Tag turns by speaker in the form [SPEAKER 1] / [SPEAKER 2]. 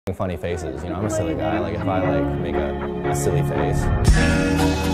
[SPEAKER 1] funny faces. You know, I'm a silly guy. Like if I like make a silly face.